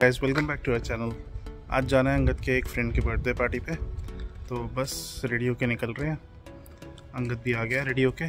Guys welcome back to our channel. आज जाना है अंगद के एक फ्रेंड के बर्थडे पार्टी पे, तो बस रेडी होके निकल रहे हैं। अंगद भी आ गया रेडी होके।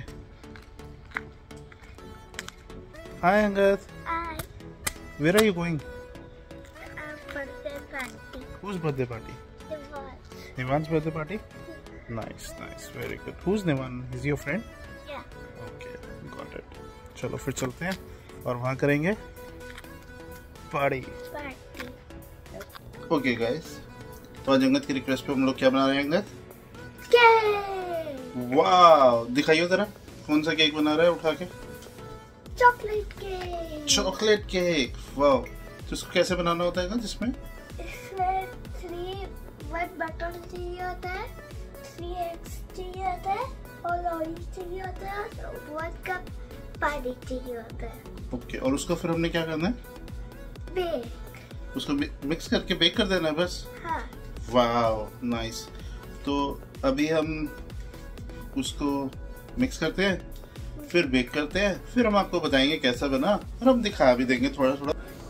Hi Angad. Hi. Where are you going? Birthday party. Whose birthday party? Divorce. Nivan's birthday party? Nice, very good. Who's Nivan? Is he your friend? Yeah. Okay, got it. चलो फिर चलते हैं और वहाँ करेंगे पार्टी। Party. ओके गाइस, तो आज अंगद की रिक्वेस्ट पे हम लोग क्या बना रहे हैं अंगद? Cake. वाह, दिखाइए जरा कौन सा केक बना रहा है उठा के। Chocolate cake. Chocolate cake. वाह, तो इसको कैसे बनाना होता है जिसमें? इसमें 1 बटर चाहिए होता है, 3 eggs चाहिए होता है और ऑयल चाहिए होता है और 1 कप पानी चाहिए होता है। ओके, और उसको फिर हमने क्या करना है? बेक। उसको मिक्स करके बेक कर देना है बस। हाँ। वाह नाइस। तो अभी हम उसको मिक्स करते हैं, फिर बेक करते हैं, फिर हम आपको बताएंगे कैसा बना और हम दिखा भी देंगे थोड़ा थोड़ा।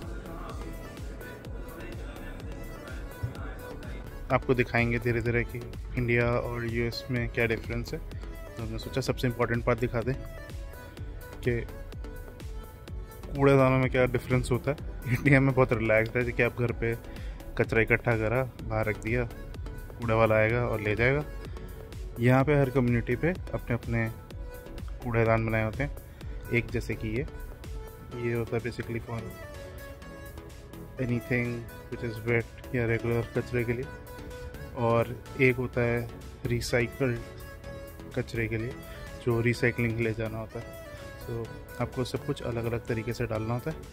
आपको दिखाएंगे धीरे धीरे कि इंडिया और यूएस में क्या डिफरेंस है। तो हमने सोचा सबसे इम्पोर्टेंट बात दिखा दें कि कूड़ेदानों में क्या डिफरेंस होता है। इंडिया में बहुत रिलैक्स है कि आप घर पे कचरा इकट्ठा करा, बाहर रख दिया, कूड़े वाला आएगा और ले जाएगा। यहाँ पे हर कम्युनिटी पे अपने अपने कूड़ेदान बनाए होते हैं। एक जैसे कि ये होता है basically for anything which is wet या रेगुलर कचरे के लिए, और एक होता है रिसाइकल्ड कचरे के लिए जो रिसाइकलिंग के लिए जाना होता है। तो आपको सब कुछ अलग अलग तरीके से डालना होता है।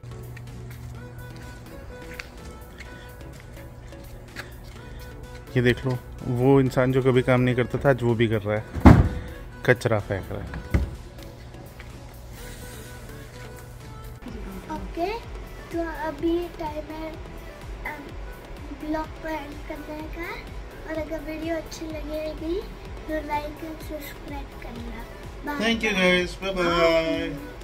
ये देख लो, वो इंसान जो कभी काम नहीं करता था आज वो भी कर रहा है, कचरा फेंक रहा है। ओके, तो अभी टाइम है ब्लॉग को एंड करने का, और अगर वीडियो अच्छी लगेगी तो लाइक एंड सब्सक्राइब करना। Thank you guys, bye bye.